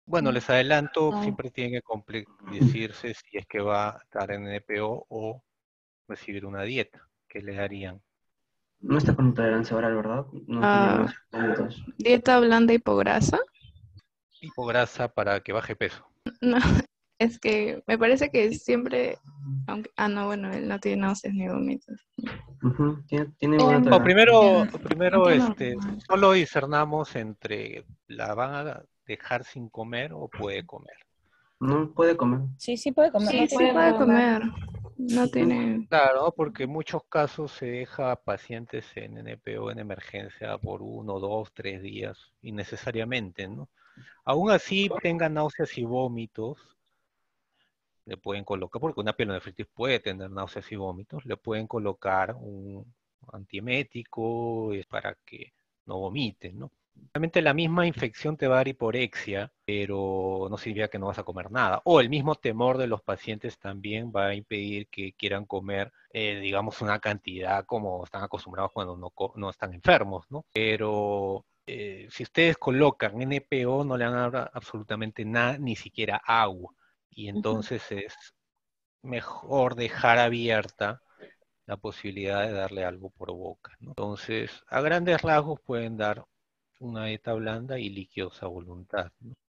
Bueno, les adelanto, No, siempre tienen que decirse si es que va a estar en NPO o recibir una dieta. ¿Qué le darían? no está con intolerancia oral, ¿verdad? No tiene Ah, náuseas, vómitos. dieta blanda hipograsa. Hipograsa para que baje peso. No, es que me parece que siempre, aunque, no, bueno, él no tiene náuseas ni vómitos. Ujú, tiene buena Bien, No, tolerancia. primero, bien, primero entiendo normal. solo discernamos entre la van a dejar sin comer o puede comer. No puede comer. Sí, sí puede comer, Sí, no sí tiene puede problema. comer. No tiene. Claro, porque en muchos casos se deja a pacientes en NPO en emergencia por 1, 2, 3 días innecesariamente, ¿no? Aún así tengan náuseas y vómitos, le pueden colocar, porque una pielonefritis puede tener náuseas y vómitos, le pueden colocar un antiemético para que no vomiten, ¿no? Realmente la misma infección te va a dar hiporexia, pero no significa que no vas a comer nada. O el mismo temor de los pacientes también va a impedir que quieran comer, digamos, una cantidad como están acostumbrados cuando no están enfermos, ¿no? Pero si ustedes colocan NPO no le van a dar absolutamente nada, ni siquiera agua. Y Ujú. entonces es mejor dejar abierta la posibilidad de darle algo por boca, ¿no? Entonces, a grandes rasgos pueden dar una dieta blanda y líquidos a voluntad, ¿no?